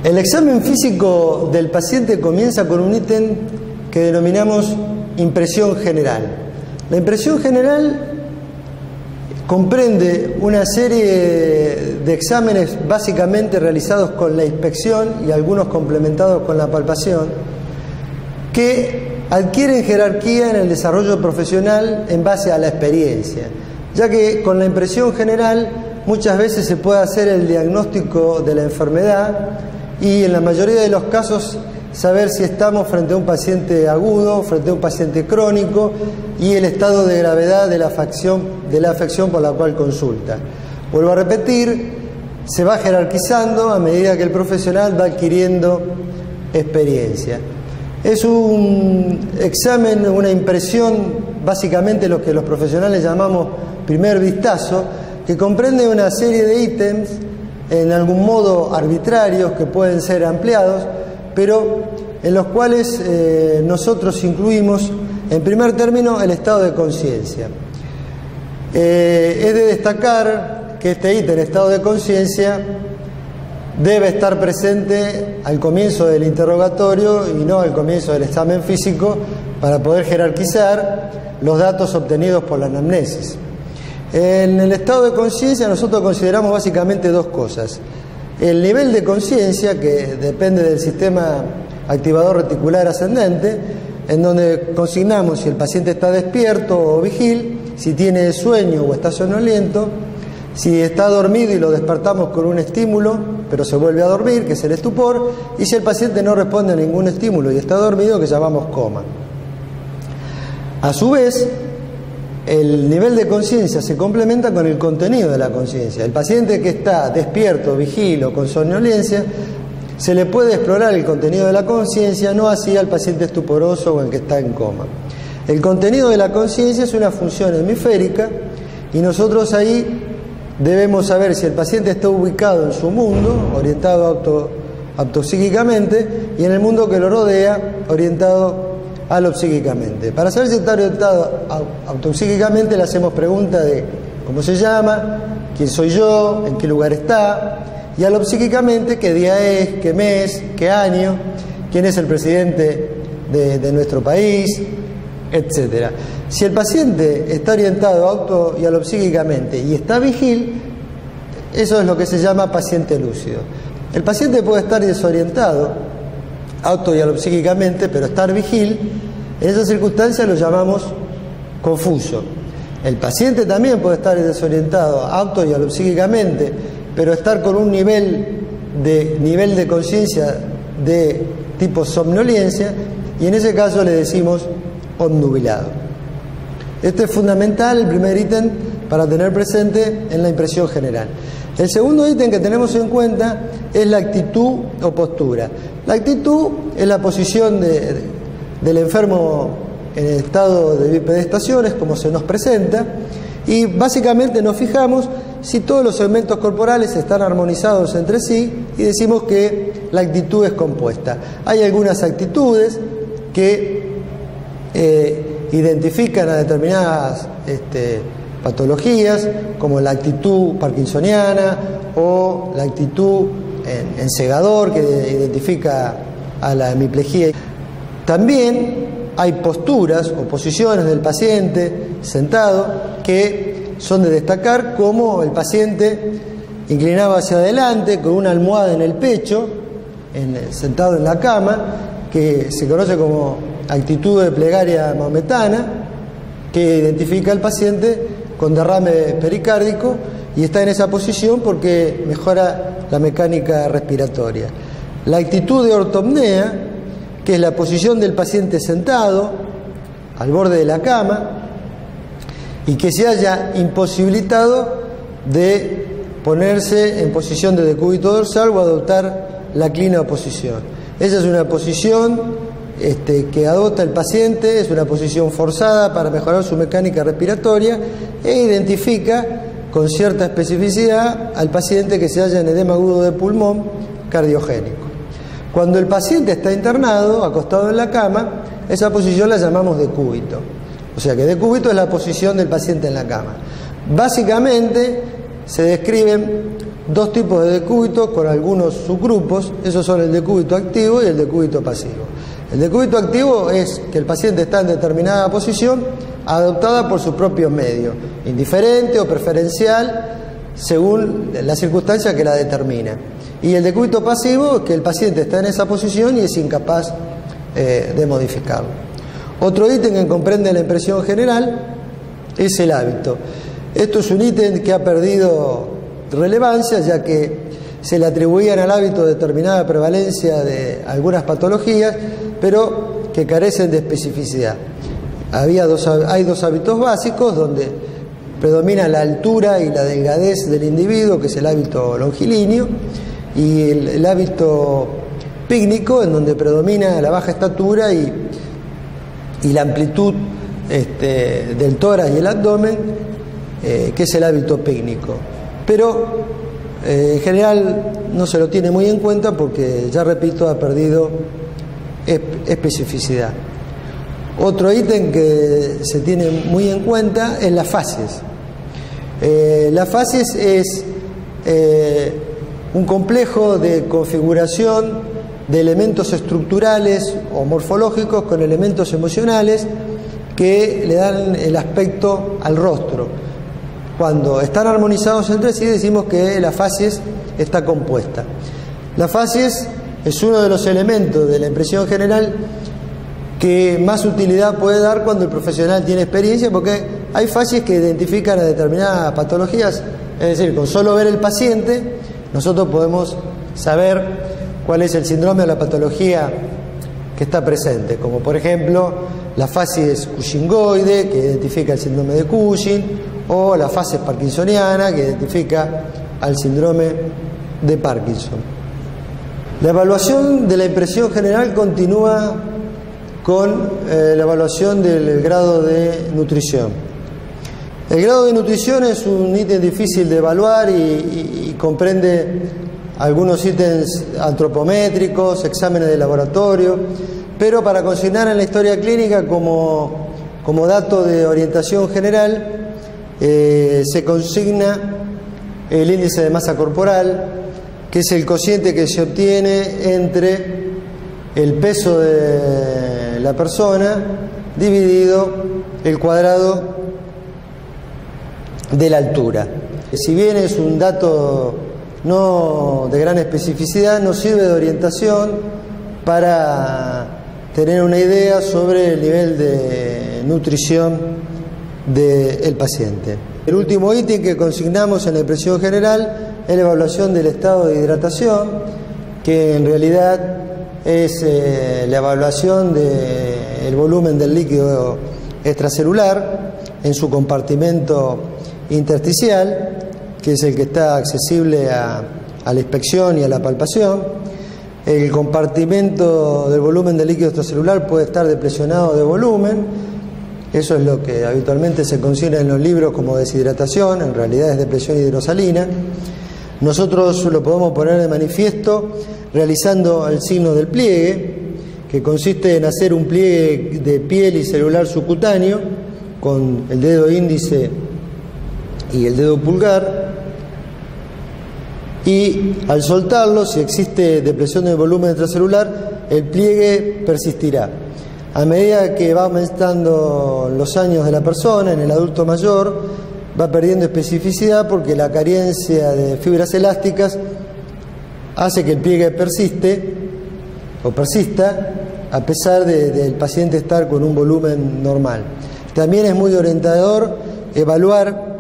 El examen físico del paciente comienza con un ítem que denominamos impresión general. La impresión general comprende una serie de exámenes básicamente realizados con la inspección y algunos complementados con la palpación, que adquieren jerarquía en el desarrollo profesional en base a la experiencia, ya que con la impresión general muchas veces se puede hacer el diagnóstico de la enfermedad y en la mayoría de los casos saber si estamos frente a un paciente agudo, frente a un paciente crónico y el estado de gravedad de la afección por la cual consulta. Vuelvo a repetir, se va jerarquizando a medida que el profesional va adquiriendo experiencia. Es un examen, una impresión, básicamente lo que los profesionales llamamos primer vistazo, que comprende una serie de ítems, en algún modo arbitrarios, que pueden ser ampliados, pero en los cuales nosotros incluimos, en primer término, el estado de conciencia. Es de destacar que este ítem, estado de conciencia, debe estar presente al comienzo del interrogatorio y no al comienzo del examen físico para poder jerarquizar los datos obtenidos por la anamnesis. En el estado de conciencia nosotros consideramos básicamente dos cosas. El nivel de conciencia, que depende del sistema activador reticular ascendente, en donde consignamos si el paciente está despierto o vigil, si tiene sueño o está somnoliento, si está dormido y lo despertamos con un estímulo, pero se vuelve a dormir, que es el estupor, y si el paciente no responde a ningún estímulo y está dormido, que llamamos coma. A su vez, el nivel de conciencia se complementa con el contenido de la conciencia. El paciente que está despierto, vigil o con somnolencia, se le puede explorar el contenido de la conciencia, no así al paciente estuporoso o el que está en coma. El contenido de la conciencia es una función hemisférica y nosotros ahí debemos saber si el paciente está ubicado en su mundo, orientado autopsíquicamente, y en el mundo que lo rodea, orientado alopsíquicamente. Para saber si está orientado autopsíquicamente le hacemos preguntas de cómo se llama, quién soy yo, en qué lugar está, y alopsíquicamente qué día es, qué mes, qué año, quién es el presidente de nuestro país, etc. Si el paciente está orientado auto y alopsíquicamente y está vigil, eso es lo que se llama paciente lúcido. El paciente puede estar desorientado auto y alopsíquicamente, pero estar vigil, en esa circunstancia lo llamamos confuso. El paciente también puede estar desorientado auto y alopsíquicamente, pero estar con un nivel de conciencia de tipo somnolencia, y en ese caso le decimos obnubilado. Este es fundamental, el primer ítem para tener presente en la impresión general. El segundo ítem que tenemos en cuenta es la actitud o postura. La actitud es la posición del enfermo en el estado de bipedestación, es como se nos presenta, y básicamente nos fijamos si todos los segmentos corporales están armonizados entre sí y decimos que la actitud es compuesta. Hay algunas actitudes que identifican a determinadas patologías, como la actitud parkinsoniana o la actitud en segador, que identifica a la hemiplegia. También hay posturas o posiciones del paciente sentado que son de destacar, como el paciente inclinado hacia adelante con una almohada en el pecho, sentado en la cama, que se conoce como actitud de plegaria maometana, que identifica al paciente con derrame pericárdico y está en esa posición porque mejora la mecánica respiratoria. La actitud de ortopnea, que es la posición del paciente sentado al borde de la cama y que se haya imposibilitado de ponerse en posición de decúbito dorsal o adoptar la clínica posición. Esa es una posición que adopta el paciente, es una posición forzada para mejorar su mecánica respiratoria e identifica con cierta especificidad al paciente que se halla en edema agudo de pulmón cardiogénico. Cuando el paciente está internado, acostado en la cama, esa posición la llamamos decúbito. O sea que decúbito es la posición del paciente en la cama. Básicamente se describen dos tipos de decúbito con algunos subgrupos. Esos son el decúbito activo y el decúbito pasivo. El decúbito activo es que el paciente está en determinada posición adoptada por sus propios medios, indiferente o preferencial según la circunstancia que la determina. Y el decúbito pasivo es que el paciente está en esa posición y es incapaz de modificarlo. Otro ítem que comprende la impresión general es el hábito. Esto es un ítem que ha perdido relevancia, ya que se le atribuían al hábito determinada prevalencia de algunas patologías, pero que carecen de especificidad. Hay dos hábitos básicos donde predomina la altura y la delgadez del individuo, que es el hábito longilíneo, y el hábito pícnico, en donde predomina la baja estatura y la amplitud del tórax y el abdomen, que es el hábito pícnico. Pero en general no se lo tiene muy en cuenta porque, ya repito, ha perdido especificidad. Otro ítem que se tiene muy en cuenta es la facies. La facies es un complejo de configuración de elementos estructurales o morfológicos con elementos emocionales que le dan el aspecto al rostro. Cuando están armonizados entre sí, decimos que la facies está compuesta. La facies es uno de los elementos de la impresión general que más utilidad puede dar cuando el profesional tiene experiencia, porque hay facies que identifican a determinadas patologías. Es decir, con solo ver el paciente nosotros podemos saber cuál es el síndrome o la patología que está presente, como por ejemplo la facies cushingoide, que identifica el síndrome de Cushing, o la facies parkinsoniana, que identifica al síndrome de Parkinson. La evaluación de la impresión general continúa con la evaluación del grado de nutrición. El grado de nutrición es un ítem difícil de evaluar y comprende algunos ítems antropométricos, exámenes de laboratorio, pero para consignar en la historia clínica como dato de orientación general se consigna el índice de masa corporal, que es el cociente que se obtiene entre el peso de la persona dividido el cuadrado de la altura. Si bien es un dato no de gran especificidad, nos sirve de orientación para tener una idea sobre el nivel de nutrición del paciente. El último ítem que consignamos en la impresión general es la evaluación del estado de hidratación, que en realidad es la evaluación del volumen del líquido extracelular en su compartimento intersticial, que es el que está accesible a la inspección y a la palpación. El compartimento del volumen del líquido extracelular puede estar depresionado de volumen. Eso es lo que habitualmente se considera en los libros como deshidratación, en realidad es depresión hidrosalina. Nosotros lo podemos poner de manifiesto realizando el signo del pliegue, que consiste en hacer un pliegue de piel y celular subcutáneo con el dedo índice y el dedo pulgar, y al soltarlo, si existe depresión del volumen extracelular, el pliegue persistirá. A medida que va aumentando los años de la persona, en el adulto mayor va perdiendo especificidad porque la carencia de fibras elásticas hace que el pliegue persista a pesar del paciente estar con un volumen normal. También es muy orientador evaluar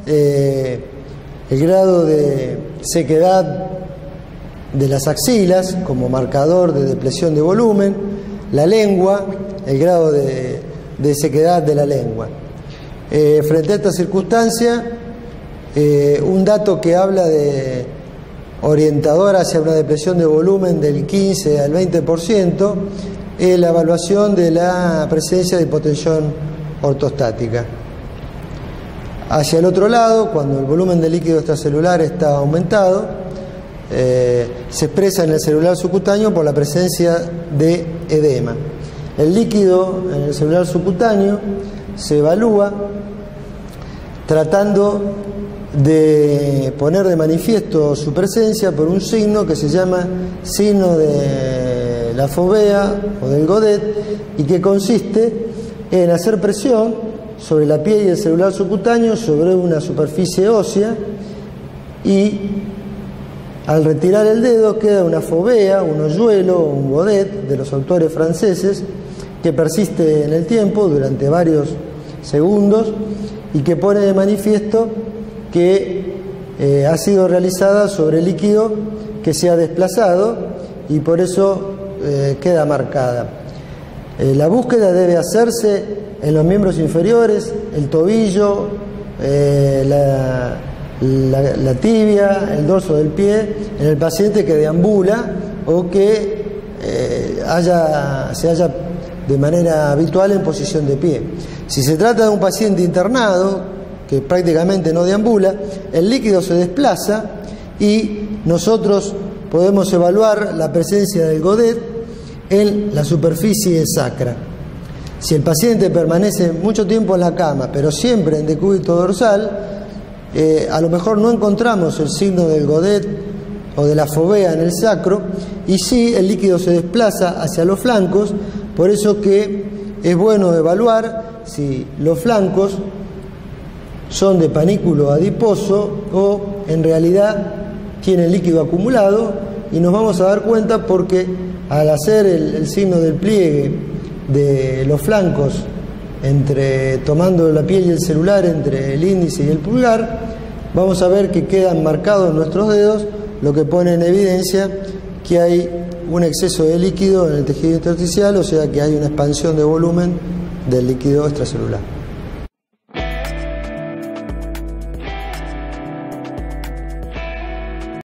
el grado de sequedad de las axilas como marcador de depresión de volumen, la lengua, el grado de sequedad de la lengua. Frente a esta circunstancia, un dato que habla de orientador hacia una depresión de volumen del 15 al 20% es la evaluación de la presencia de hipotensión ortostática. Hacia el otro lado, cuando el volumen de líquido extracelular está aumentado, se expresa en el celular subcutáneo por la presencia de edema. El líquido en el celular subcutáneo se evalúa tratando de poner de manifiesto su presencia por un signo que se llama signo de la fovea o del Godet, y que consiste en hacer presión sobre la piel y el celular subcutáneo sobre una superficie ósea, y al retirar el dedo queda una fovea, un hoyuelo o un Godet de los autores franceses que persiste en el tiempo durante varios segundos y que pone de manifiesto que ha sido realizada sobre líquido que se ha desplazado, y por eso queda marcada. La búsqueda debe hacerse en los miembros inferiores, el tobillo, la tibia, el dorso del pie, en el paciente que deambula o que se halla de manera habitual en posición de pie. Si se trata de un paciente internado que prácticamente no deambula, el líquido se desplaza y nosotros podemos evaluar la presencia del Godet en la superficie sacra. Si el paciente permanece mucho tiempo en la cama, pero siempre en decúbito dorsal, a lo mejor no encontramos el signo del Godet o de la fovea en el sacro, y sí el líquido se desplaza hacia los flancos. Por eso que es bueno evaluar si los flancos son de panículo adiposo o en realidad tienen líquido acumulado, y nos vamos a dar cuenta porque al hacer el signo del pliegue de los flancos, tomando la piel y el celular entre el índice y el pulgar, vamos a ver que quedan marcados nuestros dedos, lo que pone en evidencia que hay un exceso de líquido en el tejido intersticial, o sea que hay una expansión de volumen del líquido extracelular.